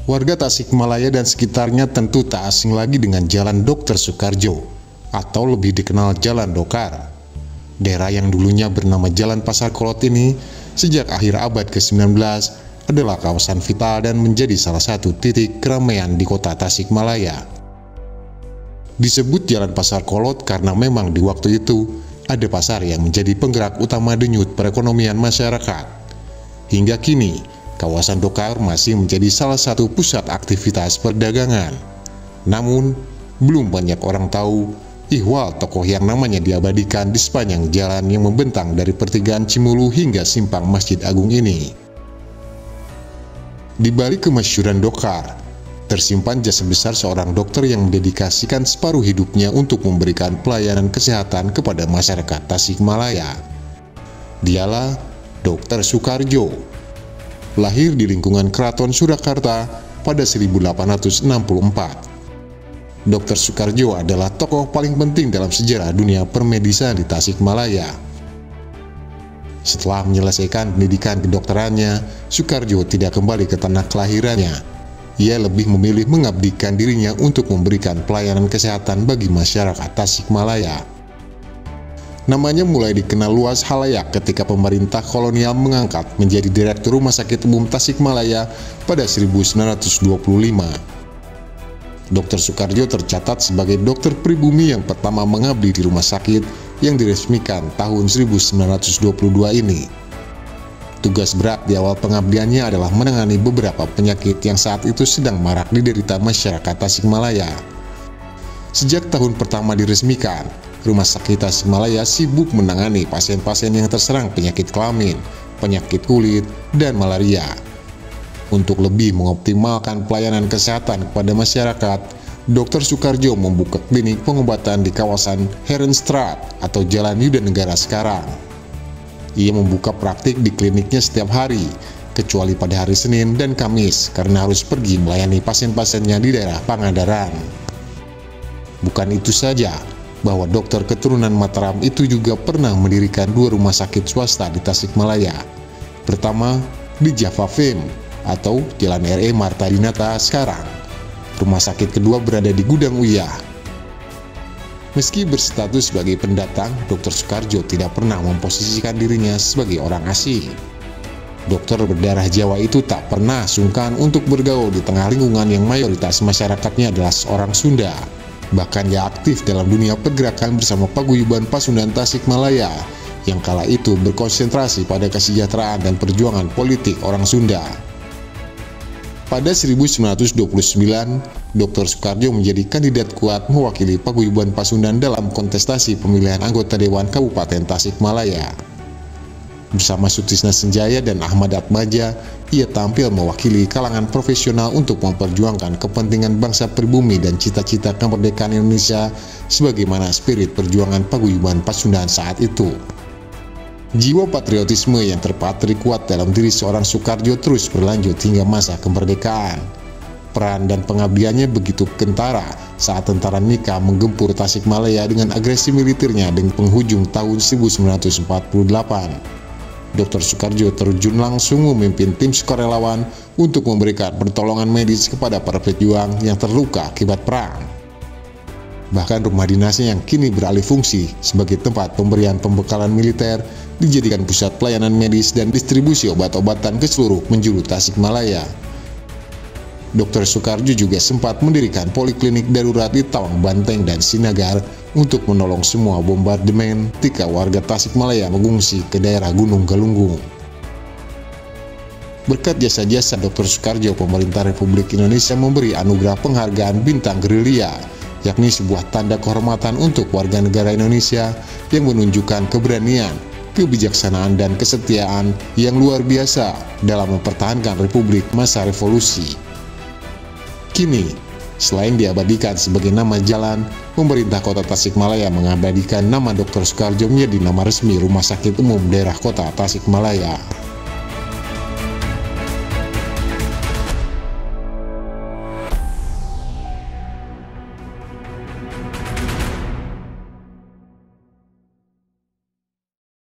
Warga Tasikmalaya dan sekitarnya tentu tak asing lagi dengan Jalan Dr. Soekarjo, atau lebih dikenal Jalan Dokar. Daerah yang dulunya bernama Jalan Pasar Kolot ini, sejak akhir abad ke-19, adalah kawasan vital dan menjadi salah satu titik keramaian di kota Tasikmalaya. Disebut Jalan Pasar Kolot karena memang di waktu itu, ada pasar yang menjadi penggerak utama denyut perekonomian masyarakat. Hingga kini, kawasan Dokar masih menjadi salah satu pusat aktivitas perdagangan. Namun, belum banyak orang tahu ihwal tokoh yang namanya diabadikan di sepanjang jalan yang membentang dari pertigaan Cimulu hingga simpang Masjid Agung ini. Di balik kemasyhuran Dokar, tersimpan jasa besar seorang dokter yang mendedikasikan separuh hidupnya untuk memberikan pelayanan kesehatan kepada masyarakat Tasikmalaya. Dialah Dr. Soekarjo. Lahir di lingkungan Keraton Surakarta pada 1864. Dr. Soekarjo adalah tokoh paling penting dalam sejarah dunia permedisan di Tasikmalaya. Setelah menyelesaikan pendidikan kedokterannya, Soekarjo tidak kembali ke tanah kelahirannya. Ia lebih memilih mengabdikan dirinya untuk memberikan pelayanan kesehatan bagi masyarakat Tasikmalaya. Namanya mulai dikenal luas halayak ketika pemerintah kolonial mengangkat menjadi Direktur Rumah Sakit Umum Tasikmalaya pada 1925. Dr. Soekarjo tercatat sebagai dokter pribumi yang pertama mengabdi di rumah sakit yang diresmikan tahun 1922 ini. Tugas berat di awal pengabdiannya adalah menangani beberapa penyakit yang saat itu sedang marak diderita masyarakat Tasikmalaya. Sejak tahun pertama diresmikan, Rumah Sakit Tasikmalaya sibuk menangani pasien-pasien yang terserang penyakit kelamin, penyakit kulit, dan malaria. Untuk lebih mengoptimalkan pelayanan kesehatan kepada masyarakat, Dr. Soekarjo membuka klinik pengobatan di kawasan Herenstraat atau Jalan Yudanegara sekarang. Ia membuka praktik di kliniknya setiap hari, kecuali pada hari Senin dan Kamis karena harus pergi melayani pasien-pasiennya di daerah Pangandaran. Bukan itu saja, bahwa dokter keturunan Mataram itu juga pernah mendirikan 2 rumah sakit swasta di Tasikmalaya. Pertama, di Java Fame atau Jalan RE Marta Dinata sekarang. Rumah sakit kedua berada di Gudang Uyah. Meski berstatus sebagai pendatang, Dr. Soekarjo tidak pernah memposisikan dirinya sebagai orang asing. Dokter berdarah Jawa itu tak pernah sungkan untuk bergaul di tengah lingkungan yang mayoritas masyarakatnya adalah seorang Sunda. Bahkan ia aktif dalam dunia pergerakan bersama Paguyuban Pasundan Tasikmalaya yang kala itu berkonsentrasi pada kesejahteraan dan perjuangan politik orang Sunda. Pada 1929, Dr. Soekarjo menjadi kandidat kuat mewakili Paguyuban Pasundan dalam kontestasi pemilihan anggota Dewan Kabupaten Tasikmalaya. Bersama Sutisna Senjaya dan Ahmad Atmaja, ia tampil mewakili kalangan profesional untuk memperjuangkan kepentingan bangsa pribumi dan cita-cita kemerdekaan Indonesia sebagaimana spirit perjuangan Paguyuban Pasundan saat itu. Jiwa patriotisme yang terpatri kuat dalam diri seorang Soekarjo terus berlanjut hingga masa kemerdekaan. Peran dan pengabdiannya begitu kentara saat tentara Nika menggempur Tasikmalaya dengan agresi militernya dengan penghujung tahun 1948. Dr. Soekarjo terjun langsung memimpin tim sukarelawan untuk memberikan pertolongan medis kepada para pejuang yang terluka akibat perang. Bahkan rumah dinasnya yang kini beralih fungsi sebagai tempat pemberian pembekalan militer dijadikan pusat pelayanan medis dan distribusi obat-obatan ke seluruh penjuru Tasikmalaya. Dr. Soekarjo juga sempat mendirikan poliklinik darurat di Tawang Banteng dan Sinagar untuk menolong semua bombardemen ketika warga Tasikmalaya mengungsi ke daerah Gunung Galunggung. Berkat jasa-jasa Dr. Soekarjo, pemerintah Republik Indonesia memberi anugerah penghargaan Bintang Gerilya, yakni sebuah tanda kehormatan untuk warga negara Indonesia yang menunjukkan keberanian, kebijaksanaan, dan kesetiaan yang luar biasa dalam mempertahankan Republik masa revolusi. Kini, selain diabadikan sebagai nama jalan, pemerintah kota Tasikmalaya mengabadikan nama Dr. Soekarjo menjadi nama resmi Rumah Sakit Umum Daerah Kota Tasikmalaya.